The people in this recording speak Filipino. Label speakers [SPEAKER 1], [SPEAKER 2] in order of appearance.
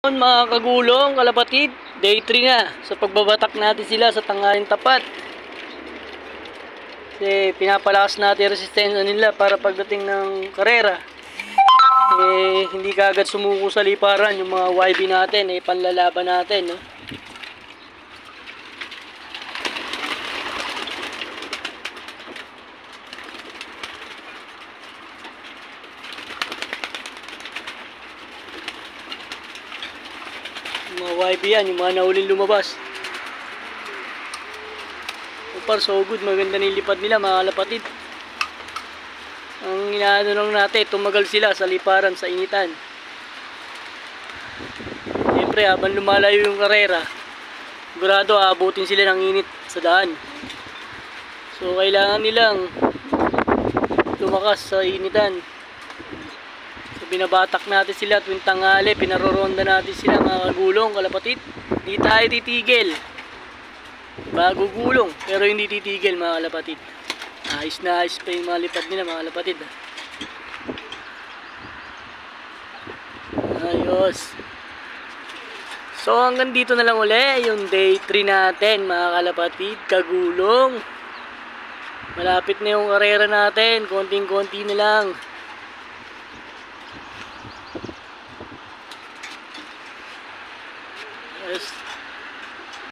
[SPEAKER 1] Mga kagulong, kalapatid, day 3 na sa pagbabatak natin sila sa Tanghaling Tapat. Kasi pinapalakas natin resistensya nila para pagdating ng karera hindi kaagad sumuko sa liparan yung mga YB natin, panlalaban natin, no? Mga YB yan, yung mga nahuling lumabas. So far so good, maganda nilipad nila mga kalapatid. Ang inaano lang natin, tumagal sila sa liparan, sa initan. Siyempre habang lumalayo yung karera, sigurado aabutin sila ng init sa daan. So kailangan nilang tumakas sa initan. Binabatak natin sila tuwing tanghali, pinaroronda natin sila mga kagulong, kalapatid. Hindi tayo titigil. Gugulong, pero hindi titigil mga kalapatid. Ayos na ayos pa yung mga lipad nila mga kalapatid. Ayos. So hanggang dito na lang uli yung day 3 natin mga kalapatid, kagulong. Malapit na yung karera natin, konting-konti na lang.